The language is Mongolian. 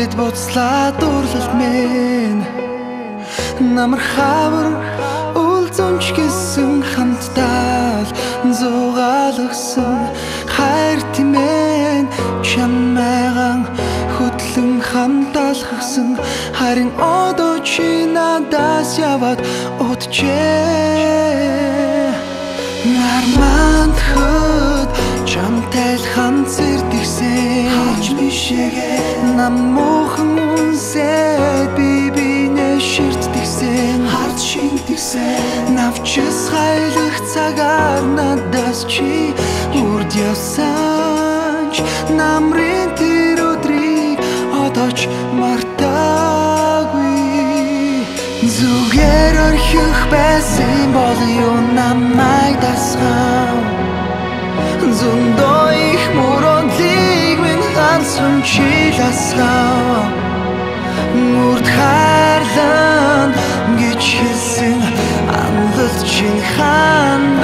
Тэгэд буцлаа дурлал минь намар хавар үлзэмч гэсэн хамтдаа зугаалгасан хайр тимэн чамайгаан хөтлөн хамталгасан харин одоо чи надаас яваад уджээ нарманд хөд чамтай л хамцэрдэгсэн хаач бишээгээ нам муухан үнсээ би бинээ ширтдэгсэн хард шинтгсэн навчис хайлах цагаар надаас чи үрд явсанч намрын тэр өдрийг одоо ч мартаагүй зүгээр орхих байсан бол юу намайг дасгав зөндөө их мөрөдлийг минь хансан чи дасгав үрд хайрлан гэж хэлсэн амлалт чинь хаана